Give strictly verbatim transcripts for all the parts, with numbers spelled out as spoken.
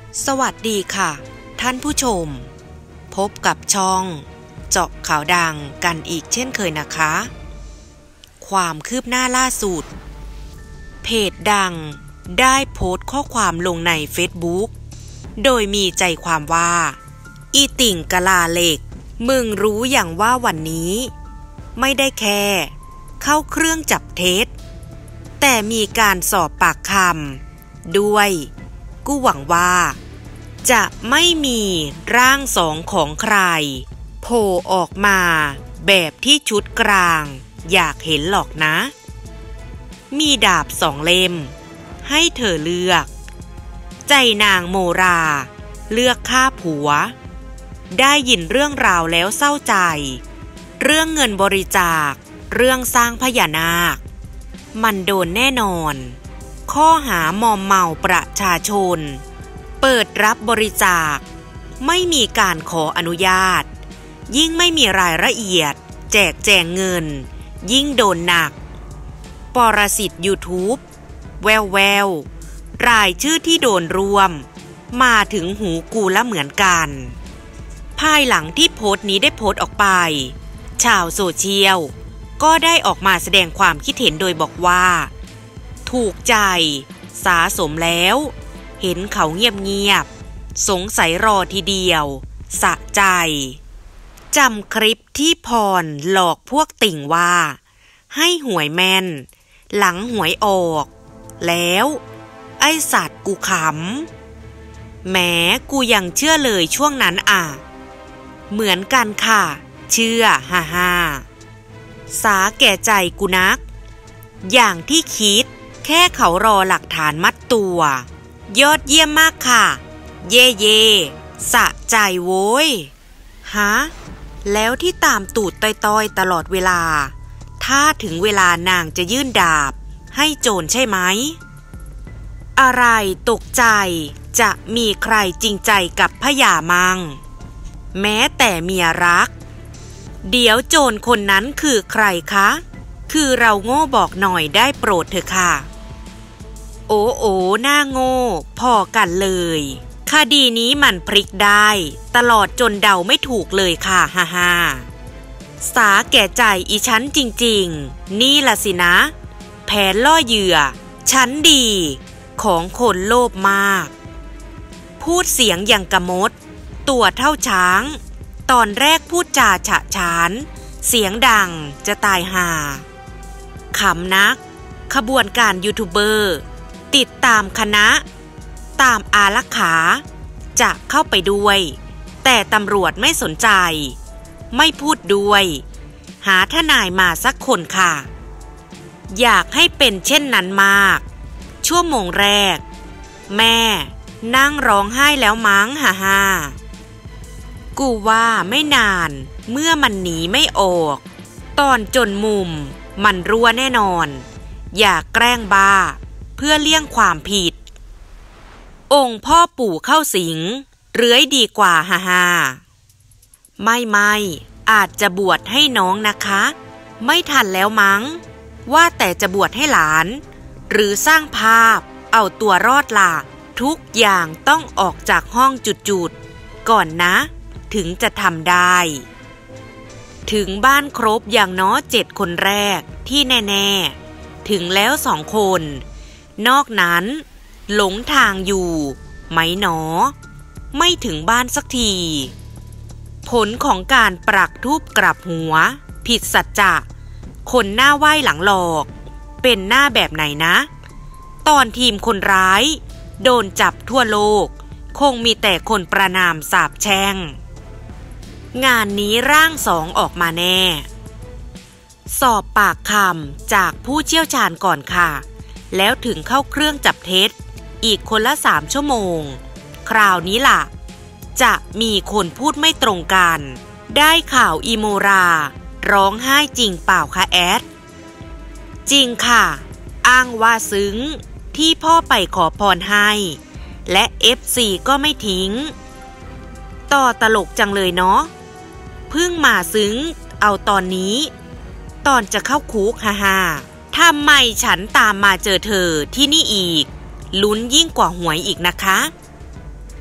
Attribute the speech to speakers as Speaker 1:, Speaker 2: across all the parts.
Speaker 1: สวัสดีค่ะท่านผู้ชมพบกับช่องเจาะข่าวดังกันอีกเช่นเคยนะคะความคืบหน้าล่าสุดเพจดังได้โพสต์ข้อความลงใน Facebook โดยมีใจความว่าอีติ่งกะลาเหล็กมึงรู้อย่างว่าวันนี้ไม่ได้แค่เข้าเครื่องจับเท็จแต่มีการสอบปากคำด้วยกูหวังว่าจะไม่มีร่างสองของใครโผล่ออกมาแบบที่ชุดกลางอยากเห็นหรอกนะมีดาบสองเล่มให้เธอเลือกใจนางโมราเลือกฆ่าผัวได้ยินเรื่องราวแล้วเศร้าใจเรื่องเงินบริจาคเรื่องสร้างพญานาคมันโดนแน่นอนข้อหามอมเมาประชาชนเปิดรับบริจาคไม่มีการขออนุญาตยิ่งไม่มีรายละเอียดแจกแจงเงินยิ่งโดนหนักปรสิต YouTube แววแววรายชื่อที่โดนรวมมาถึงหูกูละเหมือนกันภายหลังที่โพสต์นี้ได้โพสต์ออกไปชาวโซเชียลก็ได้ออกมาแสดงความคิดเห็นโดยบอกว่าถูกใจสาสมแล้วเห็นเขาเงียบๆสงสัยรอทีเดียวสะใจจำคลิปที่พรหลอกพวกติ่งว่าให้หวยแม่นหลังหวยออกแล้วไอ้สัตว์กูขำแหมกูยังเชื่อเลยช่วงนั้นอ่ะเหมือนกันค่ะเชื่อฮ่าฮ่าสาแก่ใจกูนักอย่างที่คิดแค่เขารอหลักฐานมัดตัวยอดเยี่ยมมากค่ะเย่เย่สะใจโว้ยฮะแล้วที่ตามตูดต้อยๆตลอดเวลาถ้าถึงเวลานางจะยื่นดาบให้โจรใช่ไหมอะไรตกใจจะมีใครจริงใจกับพญามังแม้แต่เมียรักเดี๋ยวโจรคนนั้นคือใครคะคือเราโง่บอกหน่อยได้โปรดเถอะค่ะโอ้โอ้หน้าโง่พอกันเลยคดีนี้มันพลิกได้ตลอดจนเดาไม่ถูกเลยค่ะฮ่าฮ่าสาแก่ใจอีฉันจริงๆนี่ล่ะสินะแผนล่อเหยื่อชั้นดีของคนโลภมากพูดเสียงอย่างกระมดตัวเท่าช้างตอนแรกพูดจาฉะฉานเสียงดังจะตายห่าขำนักขบวนการยูทูบเบอร์ติดตามคณะตามอารักขาจะเข้าไปด้วยแต่ตำรวจไม่สนใจไม่พูดด้วยหาทนายมาสักคนค่ะอยากให้เป็นเช่นนั้นมากชั่วโมงแรกแม่นั่งร้องไห้แล้วมั้งฮ่าฮ่ากูว่าไม่นานเมื่อมันหนีไม่ออกตอนจนมุมมันรั่วแน่นอนอย่าแกล้งบ้าเพื่อเลี่ยงความผิดองค์พ่อปู่เข้าสิงเลื้อยดีกว่าฮ่าฮ่าไม่ไม่อาจจะบวชให้น้องนะคะไม่ทันแล้วมั้งว่าแต่จะบวชให้หลานหรือสร้างภาพเอาตัวรอดล่ะทุกอย่างต้องออกจากห้องจุดๆก่อนนะถึงจะทำได้ถึงบ้านครบอย่างน้อยเจ็ดคนแรกที่แน่ๆถึงแล้วสองคนนอกนั้นหลงทางอยู่ไหมหนอไม่ถึงบ้านสักทีผลของการปรักธูปกลับหัวผิดสัจจะคนหน้าไหว้หลังหลอกเป็นหน้าแบบไหนนะตอนทีมคนร้ายโดนจับทั่วโลกคงมีแต่คนประนามสาปแช่งงานนี้ร่างสองออกมาแน่สอบปากคำจากผู้เชี่ยวชาญก่อนค่ะแล้วถึงเข้าเครื่องจับเท็จอีกคนละสามชั่วโมงคราวนี้ล่ะจะมีคนพูดไม่ตรงกันได้ข่าวอีโมราร้องไห้จริงเปล่าคะแอดจริงค่ะอ้างว่าซึ้งที่พ่อไปขอพรให้และ เอฟ ซี ก็ไม่ทิ้งต่อตลกจังเลยเนาะเพิ่งมาซึ้งเอาตอนนี้ตอนจะเข้าคุกฮ่าฮ่าทำไมฉันตามมาเจอเธอที่นี่อีกลุ้นยิ่งกว่าหวยอีกนะคะ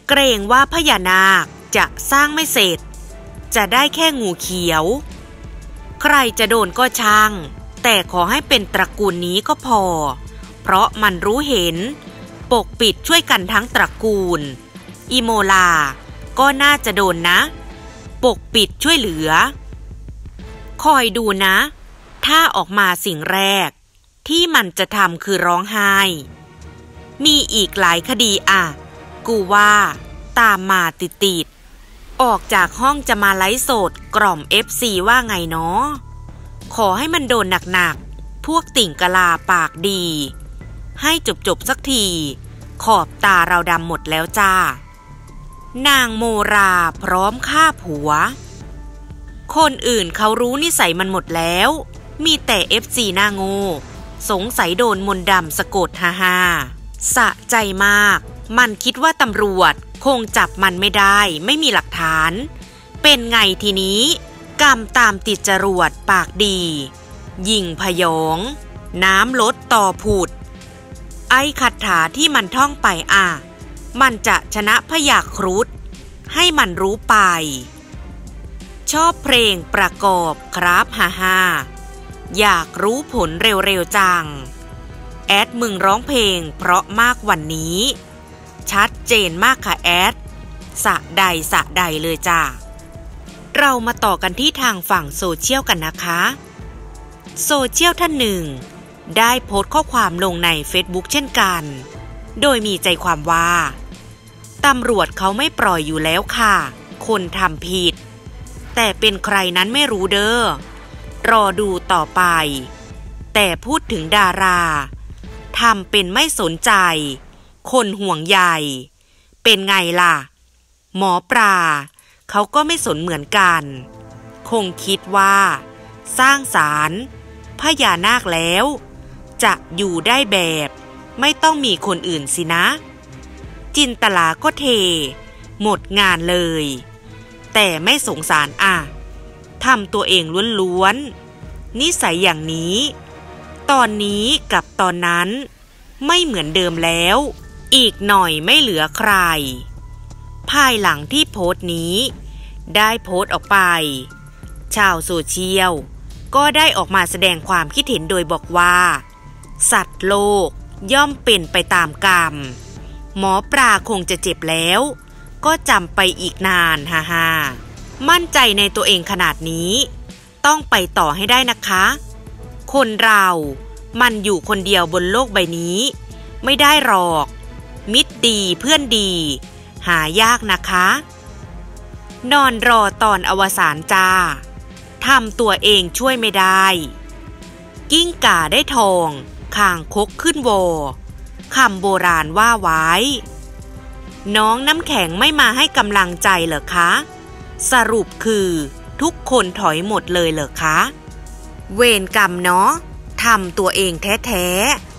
Speaker 1: เกรงว่าพญานาคจะสร้างไม่เสร็จจะได้แค่งูเขียวใครจะโดนก็ช่างแต่ขอให้เป็นตระกูลนี้ก็พอเพราะมันรู้เห็นปกปิดช่วยกันทั้งตระกูลอีโมลาก็น่าจะโดนนะปกปิดช่วยเหลือคอยดูนะถ้าออกมาสิ่งแรกที่มันจะทำคือร้องไห้มีอีกหลายคดีอ่ะกูว่าตามมาติดๆออกจากห้องจะมาไลฟ์สดกล่อม เอฟ ซี ว่าไงเนาะขอให้มันโดนหนักๆพวกติ่งกะลาปากดีให้จบๆสักทีขอบตาเราดำหมดแล้วจ้านางโมราพร้อมฆ่าผัวคนอื่นเขารู้นิสัยมันหมดแล้วมีแต่ เอฟ ซี หน้าโง่สงสัยโดนมนต์ดำสะกดฮ่าฮ่าสะใจมากมันคิดว่าตำรวจคงจับมันไม่ได้ไม่มีหลักฐานเป็นไงทีนี้กรรมตามติดจรวดปากดียิงพยองน้ำลดต่อผุดไอ้คาถาที่มันท่องไปอ่ะมันจะชนะพยาครุฑให้มันรู้ไปชอบเพลงประกอบครับฮ่าฮ่าอยากรู้ผลเร็วๆจังแอดมึงร้องเพลงเพราะมากวันนี้ชัดเจนมากค่ะแอดสะใดสะใดเลยจ้าเรามาต่อกันที่ทางฝั่งโซเชียลกันนะคะโซเชียลท่านหนึ่งได้โพสต์ข้อความลงใน เฟซบุ๊ก เช่นกันโดยมีใจความว่าตำรวจเขาไม่ปล่อยอยู่แล้วค่ะคนทำผิดแต่เป็นใครนั้นไม่รู้เด้อรอดูต่อไปแต่พูดถึงดาราทำเป็นไม่สนใจคนห่วงใยเป็นไงล่ะหมอปลาเขาก็ไม่สนเหมือนกันคงคิดว่าสร้างศาลพญานาคแล้วจะอยู่ได้แบบไม่ต้องมีคนอื่นสินะจินตลาก็เทหมดงานเลยแต่ไม่สงสารอ่ะทำตัวเองล้วนๆนิสัยอย่างนี้ตอนนี้กับตอนนั้นไม่เหมือนเดิมแล้วอีกหน่อยไม่เหลือใครภายหลังที่โพสต์นี้ได้โพสต์ออกไปชาวโซเชียลก็ได้ออกมาแสดงความคิดเห็นโดยบอกว่าสัตว์โลกย่อมเป็นไปตามกรรมหมอปลาคงจะเจ็บแล้วก็จำไปอีกนานฮ่าฮ่ามั่นใจในตัวเองขนาดนี้ต้องไปต่อให้ได้นะคะคนเรามันอยู่คนเดียวบนโลกใบนี้ไม่ได้หรอกมิตรดีเพื่อนดีหายากนะคะนอนรอตอนอวสานจ้าทำตัวเองช่วยไม่ได้กิ้งก่าได้ทองคางคกขึ้นโวคำโบราณว่าไว้น้องน้ำแข็งไม่มาให้กำลังใจเหรอคะสรุปคือทุกคนถอยหมดเลยเหรอคะเวรกรรมเนาะทำตัวเองแท้ๆ